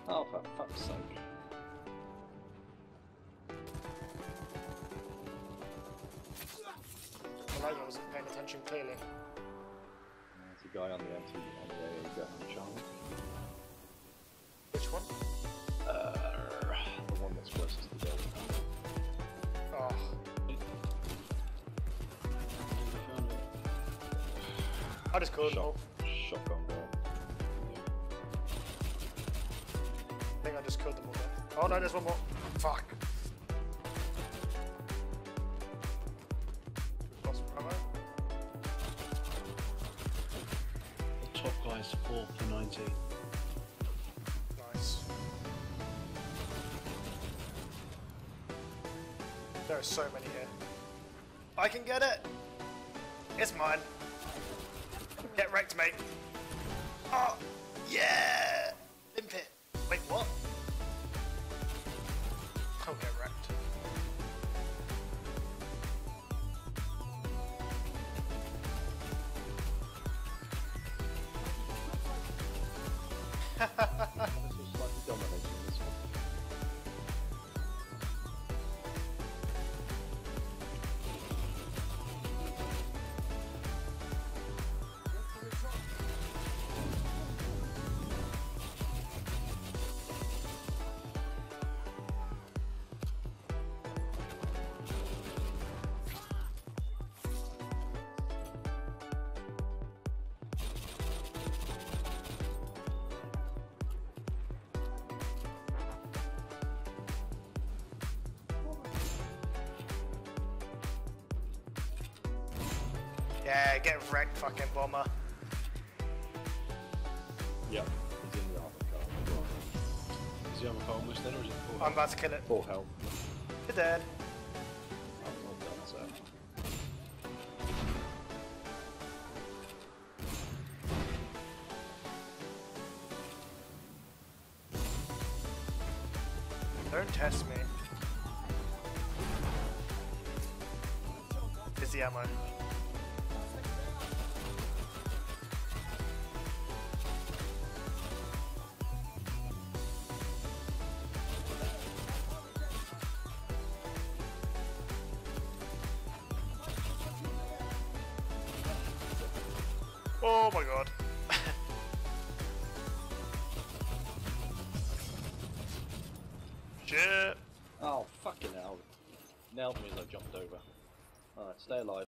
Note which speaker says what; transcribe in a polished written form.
Speaker 1: Oh, for fuck's sake.
Speaker 2: I wasn't paying attention clearly.
Speaker 1: There's a guy on the anti on the AA channel.
Speaker 2: Which one?
Speaker 1: The one that's closest to the building.
Speaker 2: Oh. I just called him.
Speaker 1: Shotgun guy.
Speaker 2: I think I just killed them all then. Oh no, there's one more. Fuck. Lost ammo.
Speaker 3: The top guy's 4 for 90.
Speaker 2: Nice. There are so many here. I can get it! It's mine. Get wrecked, mate. Oh! Yeah! Limp it. Wait, what? I'll get wrecked.
Speaker 1: This was slightly dominating this one.
Speaker 2: Yeah, get wrecked, fucking bomber.
Speaker 1: Yep, he's in the armor car.
Speaker 3: Is the armor car almost dead or is it full?
Speaker 2: I'm about to kill it.
Speaker 1: Full health.
Speaker 2: You're dead.
Speaker 1: I'm not done, so.
Speaker 2: Don't test me. Is the ammo? Oh my god. Shit.
Speaker 1: Oh, fucking hell. Nailed me as I jumped over. Alright, stay alive.